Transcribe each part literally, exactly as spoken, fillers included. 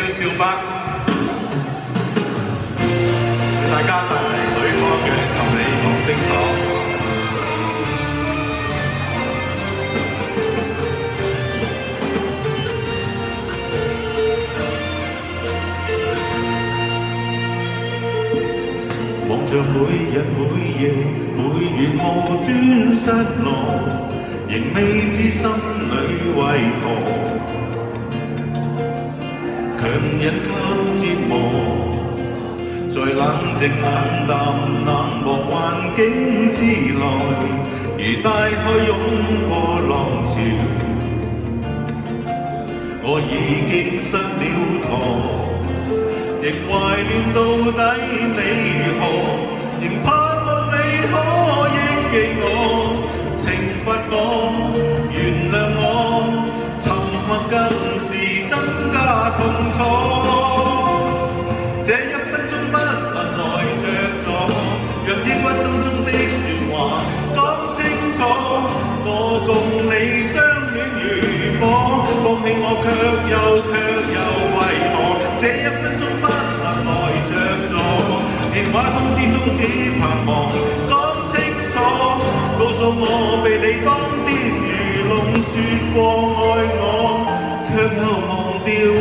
小巴，為大家帶嚟許可嘅，求你講清楚。望着每日每夜每月無端失落，仍未知心裏為何。 強忍給折磨，在冷靜冷淡冷漠環境之內，如大海湧過浪潮，我已經失了舵，仍懷念到底你如何，仍盼望你可憶記我，懲罰我，原諒我，沉默更是增加痛楚。這一分鐘不能呆着坐，讓抑鬱心中的説話講清楚。我共你相戀如火，放棄我卻又卻又為何？這一分鐘不能呆着坐，電話通知中只盼望講清楚，告訴我被你當天如龍説過愛我，卻又忘掉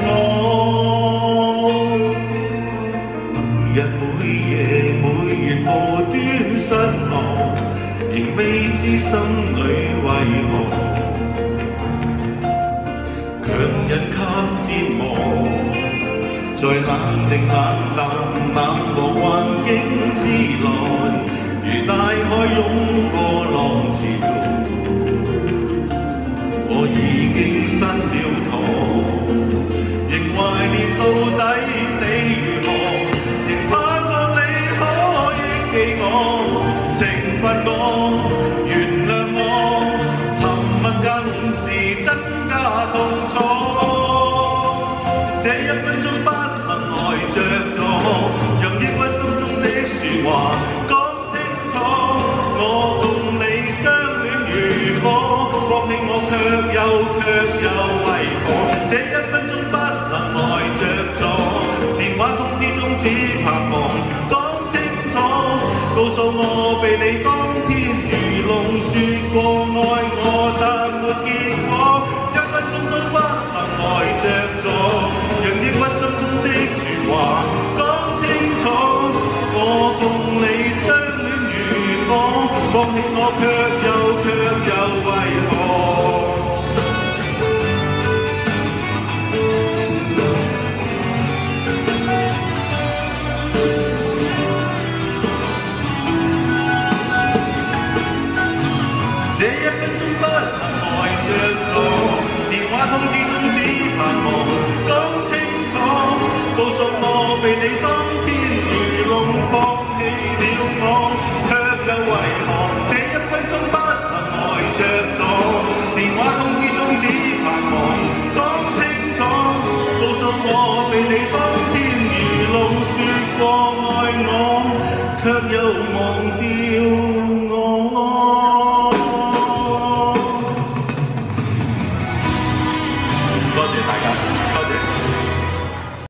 我。日每夜每月無端失落，仍未知心裏為何。強忍給折磨，在冷靜冷淡冷漠環境之內，如大海湧過浪潮，我已經失了舵，仍懷念到底你如何，仍盼望你可憶記我，懲罰我，原諒我，沉默更是增加痛楚。這一分鐘不能呆着坐，讓抑鬱心中的説話講清楚。我共你相戀如火，放棄我卻又卻又為何？這一分鐘不能呆着坐，電話通知中只盼望講清楚，告訴我被你當天如龍説過愛我，但沒結果。一分鐘都不能呆着坐，讓抑鬱心中的説話講清楚。我共你相戀如火，放棄我卻又卻又為何？這一分鐘不能呆着坐，電話通知中只盼望講清楚，告訴我被你當天如龍放棄了我，卻又為何？這一分鐘不能呆着坐，電話通知中只盼望講清楚，告訴我被你當天如龍説過愛我，卻又忘掉。